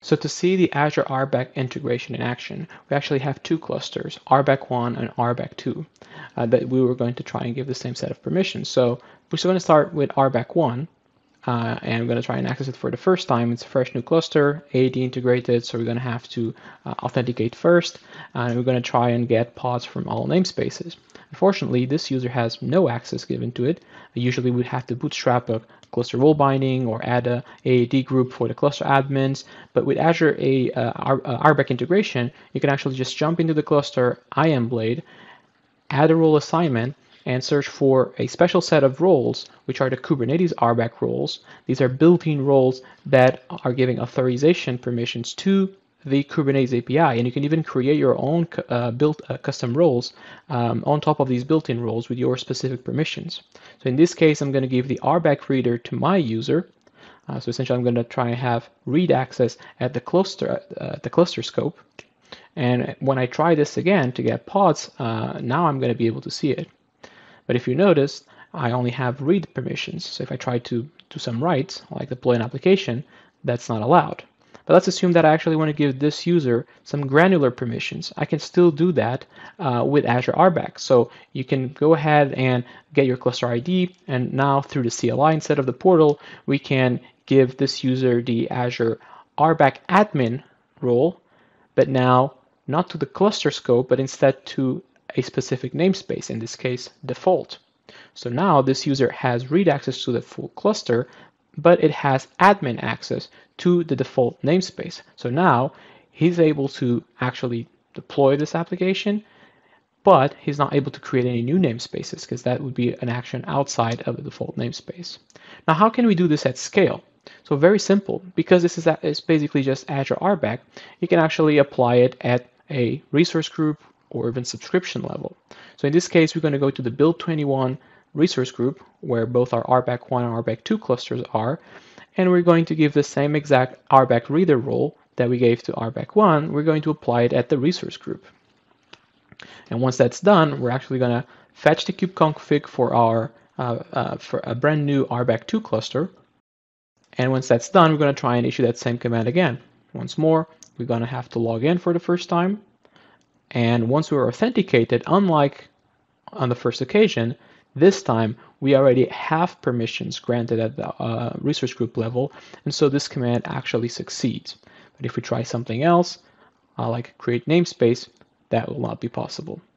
So to see the Azure RBAC integration in action, we actually have two clusters, RBAC 1 and RBAC 2, that we were going to try and give the same set of permissions. So we're still going to start with RBAC 1, and I'm going to try and access it for the first time. It's a fresh new cluster, AD integrated, so we're going to have to authenticate first, and we're going to try and get pods from all namespaces. Unfortunately, this user has no access given to it. Usually we'd have to bootstrap a cluster role binding or add a AAD group for the cluster admins, but with Azure RBAC integration, you can actually just jump into the cluster IAM blade, add a role assignment, and search for a special set of roles, which are the Kubernetes RBAC roles. These are built-in roles that are giving authorization permissions to the Kubernetes API, and you can even create your own built custom roles on top of these built-in roles with your specific permissions. So in this case, I'm going to give the RBAC reader to my user. So essentially, I'm going to try and have read access at the cluster scope. And when I try this again to get pods, now I'm going to be able to see it. But if you notice, I only have read permissions. So if I try to do some writes, like deploy an application, that's not allowed. But let's assume that I actually want to give this user some granular permissions. I can still do that with Azure RBAC. So you can go ahead and get your cluster ID, and now through the CLI instead of the portal, we can give this user the Azure RBAC admin role, but now not to the cluster scope, but instead to a specific namespace, in this case, default. So now this user has read access to the full cluster, but it has admin access to the default namespace. So now he's able to actually deploy this application, but he's not able to create any new namespaces because that would be an action outside of the default namespace. Now, how can we do this at scale? So very simple, because this is basically just Azure RBAC, you can actually apply it at a resource group or even subscription level. So in this case, we're going to go to the build 21 resource group where both our RBAC 1 and RBAC 2 clusters are, and we're going to give the same exact RBAC reader role that we gave to RBAC 1, we're going to apply it at the resource group. And once that's done, we're actually going to fetch the KubeCon config for our for a brand new RBAC 2 cluster. And once that's done, we're going to try and issue that same command again. Once more, we're going to have to log in for the first time. And once we're authenticated, unlike on the first occasion, this time we already have permissions granted at the resource group level, and so this command actually succeeds. But if we try something else, like create namespace, that will not be possible.